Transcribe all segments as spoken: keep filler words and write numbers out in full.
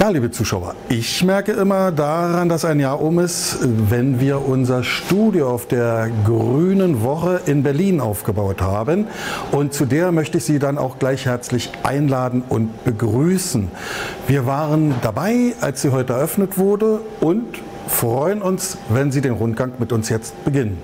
Ja, liebe Zuschauer, ich merke immer daran, dass ein Jahr um ist, wenn wir unser Studio auf der Grünen Woche in Berlin aufgebaut haben. Und zu der möchte ich Sie dann auch gleich herzlich einladen und begrüßen. Wir waren dabei, als sie heute eröffnet wurde, und freuen uns, wenn Sie den Rundgang mit uns jetzt beginnen.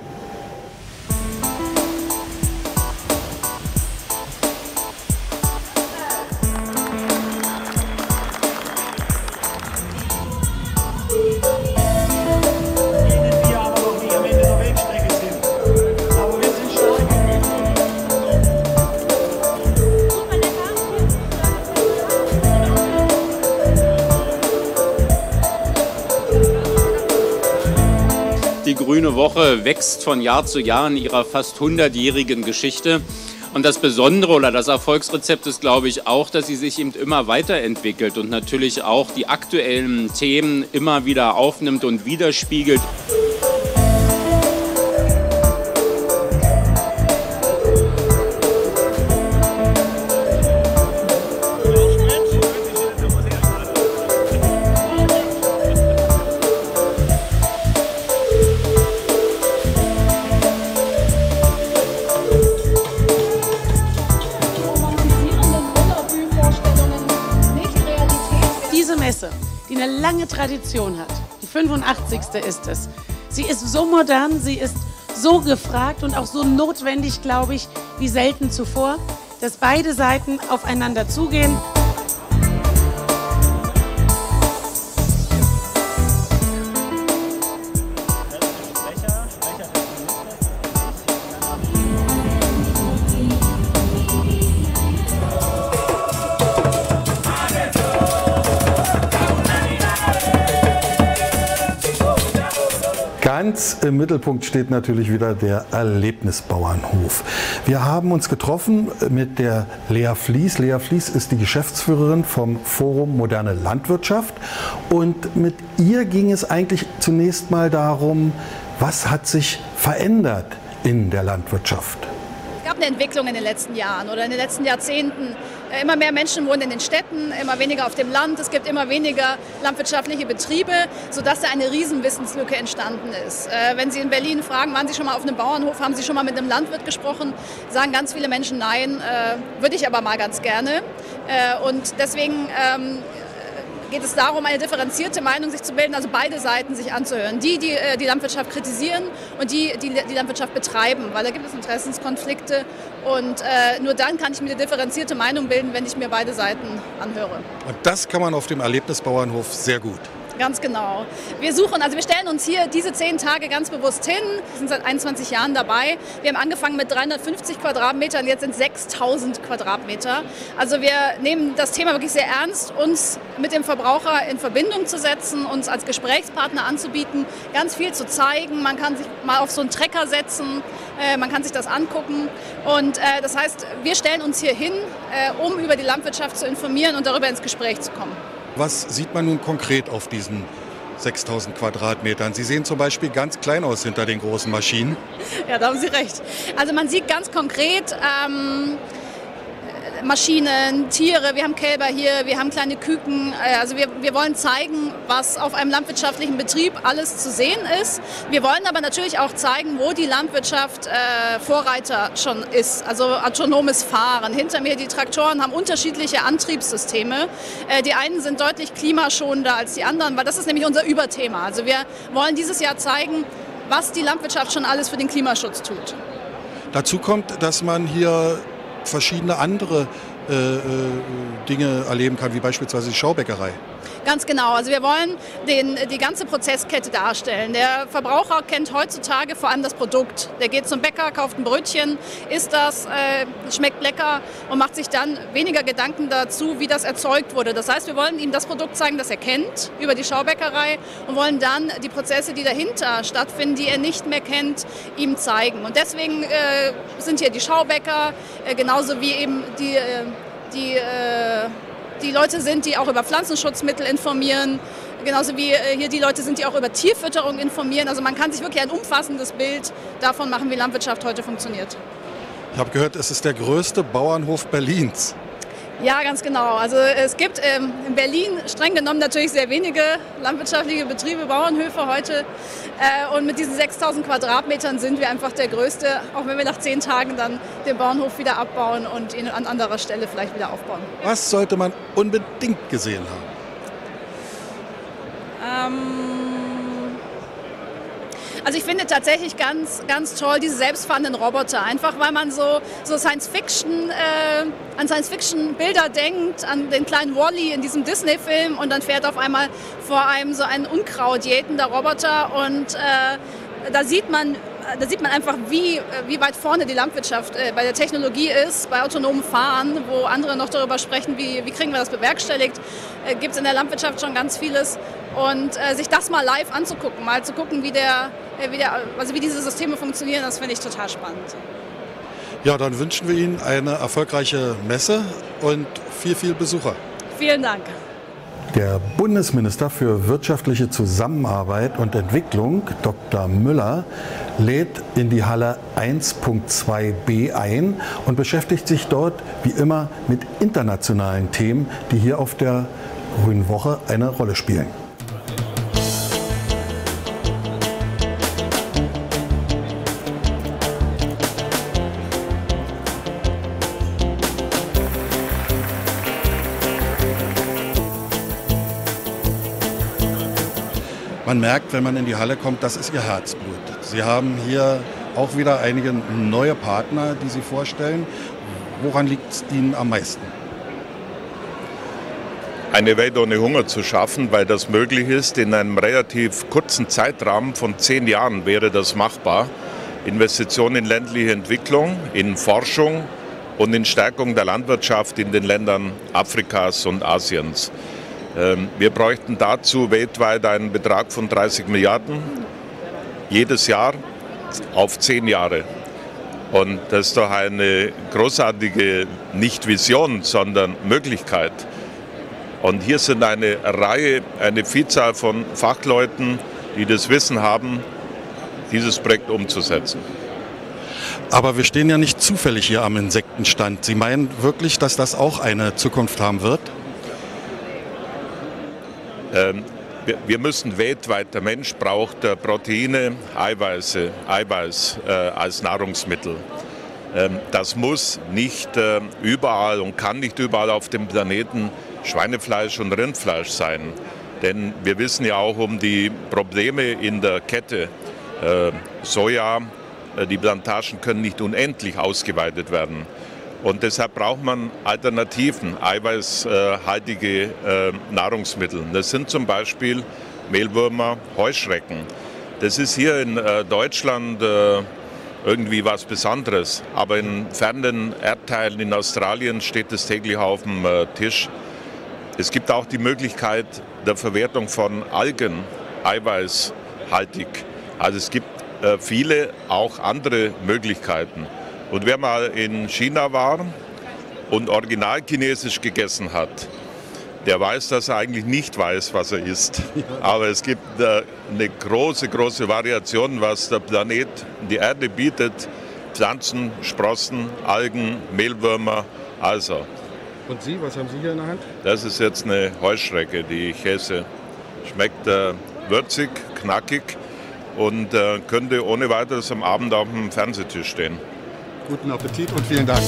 Die Grüne Woche wächst von Jahr zu Jahr in ihrer fast hundertjährigen Geschichte. Und das Besondere oder das Erfolgsrezept ist, glaube ich, auch, dass sie sich eben immer weiterentwickelt und natürlich auch die aktuellen Themen immer wieder aufnimmt und widerspiegelt. Diese Messe, die eine lange Tradition hat, die fünfundachtzigste ist es. Sie ist so modern, sie ist so gefragt und auch so notwendig, glaube ich, wie selten zuvor, dass beide Seiten aufeinander zugehen. Ganz im Mittelpunkt steht natürlich wieder der Erlebnisbauernhof. Wir haben uns getroffen mit der Lea Flies. Lea Flies ist die Geschäftsführerin vom Forum Moderne Landwirtschaft. Und mit ihr ging es eigentlich zunächst mal darum, was hat sich verändert in der Landwirtschaft? Es gab eine Entwicklung in den letzten Jahren oder in den letzten Jahrzehnten. Immer mehr Menschen wohnen in den Städten, immer weniger auf dem Land. Es gibt immer weniger landwirtschaftliche Betriebe, sodass da eine Riesenwissenslücke entstanden ist. Wenn Sie in Berlin fragen, waren Sie schon mal auf einem Bauernhof, haben Sie schon mal mit einem Landwirt gesprochen, sagen ganz viele Menschen nein, würde ich aber mal ganz gerne. Und deswegen geht es darum, eine differenzierte Meinung sich zu bilden, also beide Seiten sich anzuhören. Die, die die Landwirtschaft kritisieren und die, die die Landwirtschaft betreiben, weil da gibt es Interessenskonflikte. Und äh, nur dann kann ich mir eine differenzierte Meinung bilden, wenn ich mir beide Seiten anhöre. Und das kann man auf dem Erlebnisbauernhof sehr gut. Ganz genau. Wir suchen, also wir stellen uns hier diese zehn Tage ganz bewusst hin. Wir sind seit einundzwanzig Jahren dabei. Wir haben angefangen mit dreihundertfünfzig Quadratmetern, jetzt sind sechstausend Quadratmeter. Also wir nehmen das Thema wirklich sehr ernst, uns mit dem Verbraucher in Verbindung zu setzen, uns als Gesprächspartner anzubieten, ganz viel zu zeigen. Man kann sich mal auf so einen Trecker setzen, äh, man kann sich das angucken. Und äh, das heißt, wir stellen uns hier hin, äh, um über die Landwirtschaft zu informieren und darüber ins Gespräch zu kommen. Was sieht man nun konkret auf diesen sechstausend Quadratmetern? Sie sehen zum Beispiel ganz klein aus hinter den großen Maschinen. Ja, da haben Sie recht. Also man sieht ganz konkret ähm, Maschinen, Tiere, wir haben Kälber hier, wir haben kleine Küken. Also wir, wir wollen zeigen, was auf einem landwirtschaftlichen Betrieb alles zu sehen ist. Wir wollen aber natürlich auch zeigen, wo die Landwirtschaft äh, Vorreiter schon ist, also autonomes Fahren. Hinter mir die Traktoren haben unterschiedliche Antriebssysteme. Äh, die einen sind deutlich klimaschonender als die anderen, weil das ist nämlich unser Überthema. Also wir wollen dieses Jahr zeigen, was die Landwirtschaft schon alles für den Klimaschutz tut. Dazu kommt, dass man hier verschiedene andere äh, äh, Dinge erleben kann, wie beispielsweise die Schaubäckerei. Ganz genau. Also wir wollen den, die ganze Prozesskette darstellen. Der Verbraucher kennt heutzutage vor allem das Produkt. Der geht zum Bäcker, kauft ein Brötchen, isst das, äh, schmeckt lecker und macht sich dann weniger Gedanken dazu, wie das erzeugt wurde. Das heißt, wir wollen ihm das Produkt zeigen, das er kennt über die Schaubäckerei und wollen dann die Prozesse, die dahinter stattfinden, die er nicht mehr kennt, ihm zeigen. Und deswegen äh, sind hier die Schaubäcker, äh, genauso wie eben die, äh, die äh, die Leute sind, die auch über Pflanzenschutzmittel informieren, genauso wie hier die Leute sind, die auch über Tierfütterung informieren. Also man kann sich wirklich ein umfassendes Bild davon machen, wie Landwirtschaft heute funktioniert. Ich habe gehört, es ist der größte Bauernhof Berlins. Ja, ganz genau. Also es gibt ähm, in Berlin streng genommen natürlich sehr wenige landwirtschaftliche Betriebe, Bauernhöfe heute. Äh, und mit diesen sechstausend Quadratmetern sind wir einfach der Größte, auch wenn wir nach zehn Tagen dann den Bauernhof wieder abbauen und ihn an anderer Stelle vielleicht wieder aufbauen. Was sollte man unbedingt gesehen haben? Ähm Also ich finde tatsächlich ganz, ganz toll diese selbstfahrenden Roboter, einfach weil man so, so Science-Fiction, äh, an Science-Fiction-Bilder denkt, an den kleinen Wall-E in diesem Disney-Film und dann fährt auf einmal vor einem so ein Unkraut jätender Roboter und äh, da sieht man, da sieht man einfach, wie, wie weit vorne die Landwirtschaft äh, bei der Technologie ist, bei autonomem Fahren, wo andere noch darüber sprechen, wie, wie kriegen wir das bewerkstelligt, äh, gibt es in der Landwirtschaft schon ganz vieles. Und äh, sich das mal live anzugucken, mal zu gucken, wie, der, äh, wie, der, also wie diese Systeme funktionieren, das finde ich total spannend. Ja, dann wünschen wir Ihnen eine erfolgreiche Messe und viel, viel Besucher. Vielen Dank. Der Bundesminister für wirtschaftliche Zusammenarbeit und Entwicklung, Doktor Müller, lädt in die Halle eins Punkt zwei b ein und beschäftigt sich dort wie immer mit internationalen Themen, die hier auf der Grünen Woche eine Rolle spielen. Man merkt, wenn man in die Halle kommt, das ist Ihr Herzblut. Sie haben hier auch wieder einige neue Partner, die Sie vorstellen. Woran liegt es Ihnen am meisten? Eine Welt ohne Hunger zu schaffen, weil das möglich ist. In einem relativ kurzen Zeitrahmen von zehn Jahren wäre das machbar. Investitionen in ländliche Entwicklung, in Forschung und in Stärkung der Landwirtschaft in den Ländern Afrikas und Asiens. Wir bräuchten dazu weltweit einen Betrag von dreißig Milliarden jedes Jahr auf zehn Jahre. Und das ist doch eine großartige, nicht Vision, sondern Möglichkeit. Und hier sind eine Reihe, eine Vielzahl von Fachleuten, die das Wissen haben, dieses Projekt umzusetzen. Aber wir stehen ja nicht zufällig hier am Insektenstand. Sie meinen wirklich, dass das auch eine Zukunft haben wird? Ähm, wir, wir müssen weltweit, der Mensch braucht äh, Proteine, Eiweiße, Eiweiß äh, als Nahrungsmittel. Ähm, das muss nicht äh, überall und kann nicht überall auf dem Planeten Schweinefleisch und Rindfleisch sein. Denn wir wissen ja auch um die Probleme in der Kette. Äh, Soja, äh, die Plantagen können nicht unendlich ausgeweitet werden. Und deshalb braucht man Alternativen, eiweißhaltige äh, Nahrungsmittel. Das sind zum Beispiel Mehlwürmer, Heuschrecken. Das ist hier in äh, Deutschland äh, irgendwie was Besonderes. Aber in fernen Erdteilen in Australien steht es täglich auf dem äh, Tisch. Es gibt auch die Möglichkeit der Verwertung von Algen, eiweißhaltig. Also es gibt äh, viele auch andere Möglichkeiten. Und wer mal in China war und original chinesisch gegessen hat, der weiß, dass er eigentlich nicht weiß, was er isst. Aber es gibt äh, eine große, große Variation, was der Planet, die Erde bietet. Pflanzen, Sprossen, Algen, Mehlwürmer, also. Und Sie, was haben Sie hier in der Hand? Das ist jetzt eine Heuschrecke, die ich esse. Schmeckt äh, würzig, knackig und äh, könnte ohne weiteres am Abend auf dem Fernsehtisch stehen. Guten Appetit und vielen Dank.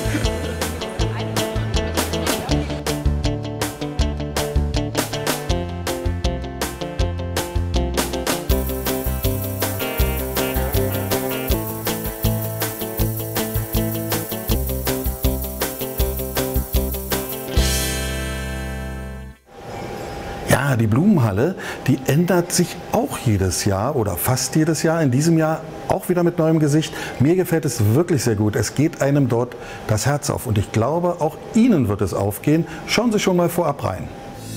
Ja, die Blumenhalle, die ändert sich auch jedes Jahr oder fast jedes Jahr. In diesem Jahr auch wieder mit neuem Gesicht. Mir gefällt es wirklich sehr gut. Es geht einem dort das Herz auf. Und ich glaube, auch Ihnen wird es aufgehen. Schauen Sie schon mal vorab rein.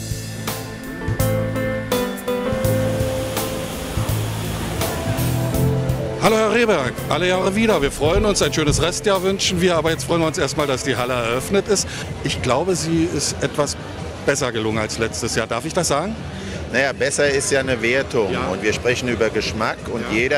Hallo Herr Rehberg, alle Jahre wieder. Wir freuen uns, ein schönes Restjahr wünschen wir. Aber jetzt freuen wir uns erstmal, dass die Halle eröffnet ist. Ich glaube, sie ist etwas besser gelungen als letztes Jahr. Darf ich das sagen? Naja, besser ist ja eine Wertung Ja. und wir sprechen über Geschmack und Ja. jeder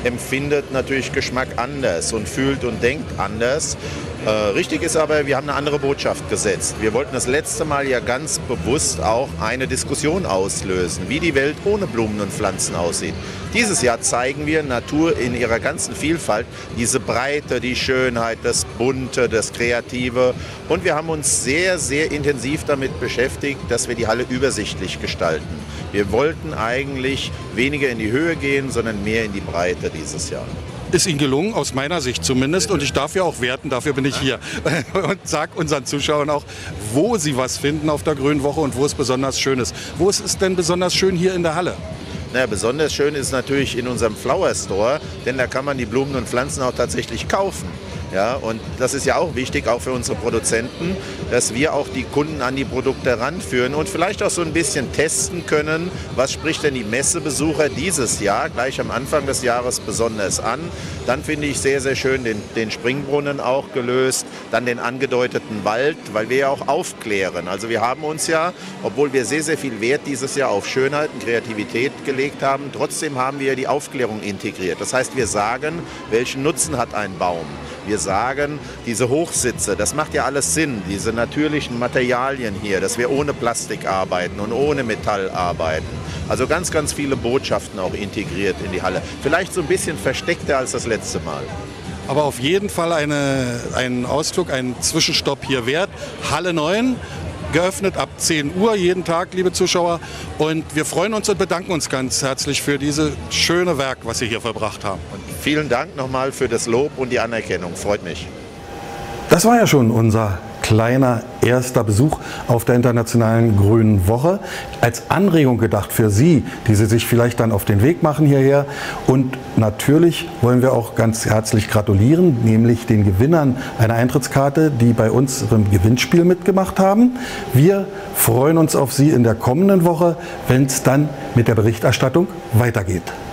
empfindet natürlich Geschmack anders und fühlt und denkt anders. Äh, richtig ist aber, wir haben eine andere Botschaft gesetzt. Wir wollten das letzte Mal ja ganz bewusst auch eine Diskussion auslösen, wie die Welt ohne Blumen und Pflanzen aussieht. Dieses Jahr zeigen wir Natur in ihrer ganzen Vielfalt, diese Breite, die Schönheit, das Bunte, das Kreative. Und wir haben uns sehr, sehr intensiv damit beschäftigt, dass wir die Halle übersichtlich gestalten. Wir wollten eigentlich weniger in die Höhe gehen, sondern mehr in die Breite dieses Jahr. Ist Ihnen gelungen, aus meiner Sicht zumindest. Und ich darf ja auch werten, dafür bin ich hier. Und sage unseren Zuschauern auch, wo sie was finden auf der Grünen Woche und wo es besonders schön ist. Wo ist es denn besonders schön hier in der Halle? Na, besonders schön ist natürlich in unserem Flower Store, denn da kann man die Blumen und Pflanzen auch tatsächlich kaufen. Ja, und das ist ja auch wichtig, auch für unsere Produzenten, dass wir auch die Kunden an die Produkte ranführen und vielleicht auch so ein bisschen testen können, was spricht denn die Messebesucher dieses Jahr, gleich am Anfang des Jahres besonders an. Dann finde ich sehr, sehr schön den, den Springbrunnen auch gelöst, dann den angedeuteten Wald, weil wir ja auch aufklären. Also wir haben uns ja, obwohl wir sehr, sehr viel Wert dieses Jahr auf Schönheit und Kreativität gelegt haben, trotzdem haben wir die Aufklärung integriert. Das heißt, wir sagen, welchen Nutzen hat ein Baum? Wir sagen, diese Hochsitze, das macht ja alles Sinn, diese natürlichen Materialien hier, dass wir ohne Plastik arbeiten und ohne Metall arbeiten. Also ganz, ganz viele Botschaften auch integriert in die Halle. Vielleicht so ein bisschen versteckter als das letzte Mal. Aber auf jeden Fall eine, einen Ausflug, einen Zwischenstopp hier wert. Halle neun. Geöffnet ab zehn Uhr jeden Tag, liebe Zuschauer. Und wir freuen uns und bedanken uns ganz herzlich für dieses schöne Werk, was Sie hier verbracht haben. Und vielen Dank nochmal für das Lob und die Anerkennung. Freut mich. Das war ja schon unser kleiner erster Besuch auf der Internationalen Grünen Woche. Als Anregung gedacht für Sie, die Sie sich vielleicht dann auf den Weg machen hierher. Und natürlich wollen wir auch ganz herzlich gratulieren, nämlich den Gewinnern einer Eintrittskarte, die bei uns im Gewinnspiel mitgemacht haben. Wir freuen uns auf Sie in der kommenden Woche, wenn es dann mit der Berichterstattung weitergeht.